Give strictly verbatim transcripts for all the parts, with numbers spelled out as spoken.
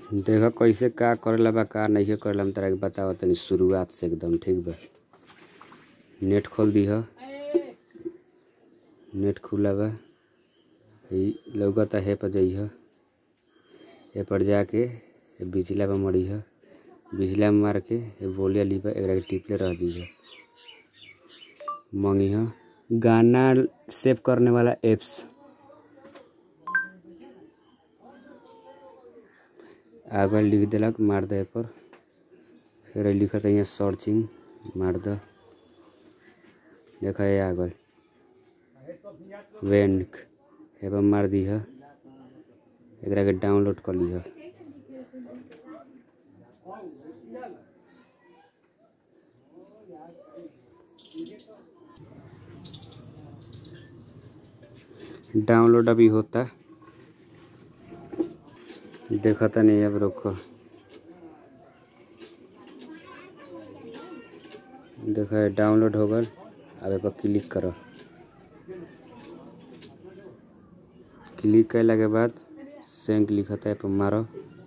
देखो कैसे का करेला बा का नहीं करेला हम तोरा के बताओ तनी शुरुआत से एकदम ठीक बा। नेट खोल दी है, नेट खुला बा लौकता है पर जइह ए पर जाके बिजला पर मरी है, बिजला में मार के बोलिया ली एक टिपले रह दी है। मंगी है गाना सेव करने वाला एप्स आगे लिख दिलक मार दे पर फिर लिखत है सर्चिंग मार दे देखा है आगे वेंक एवं मार दी है एक के डाउनलोड कर ली है। डाउनलोड अभी होता देखा था नहीं अब रुको देखा है डाउनलोड हो गल। अब पर क्लिक करो, क्लिक करने के बाद सेंक लिखता है पर मारो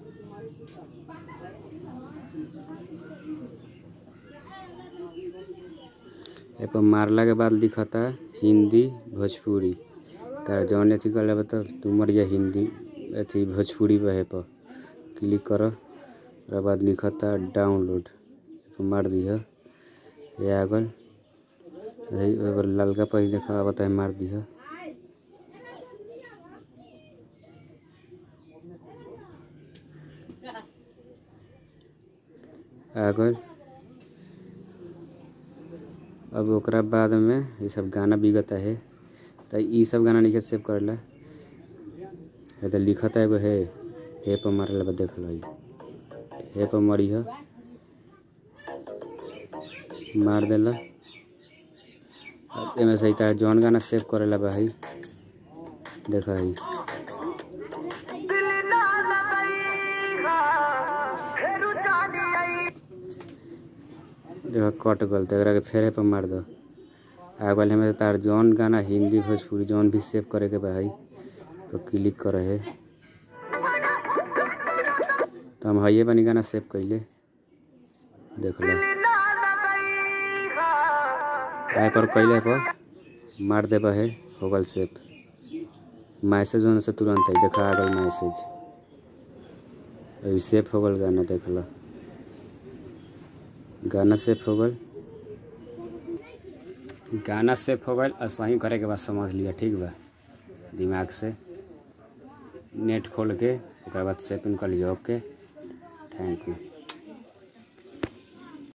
ए पर मारला के बाद लिखता है हिंदी भोजपुरी तारा जौन अथी कर बता तू मरिया हिंदी अथी भोजपुरी पे पर क्लिक करो और बाद लिखता है डाउनलोड मार दी है ये आगल ललका पर देखा बता है मार दी है। आगल अब ओकरा बाद में ये सब गाना बिगता है तो ये सब गाना नहीं सेव कर ला तो लिखता है है हे पर मारे ला देख लो हे पर मरी है मार देला एमे सही तार जौन गाना सेव करेला भाई देखा है देखो कट गल तो के फेरे पर मार दो आगे हमें तार जौन गाना हिंदी भोजपुरी जौन भी सेव करे के भाई तो क्लिक करे है तो हम हाइए बनी गाना सेव कैले देख लो काय पर कैले पर मार दे है हो गल सेव मैसेज होने से तुरंत है देखा आगल मैसेज अभी सेव हो गल गाना देख लो गाना सेव हो गल गाना सेव हो गल और सही करे के बाद समझ लिया ठीक बा दिमाग से नेट खोल के उसके बाद सेविंग कर लिया। Okay thank you.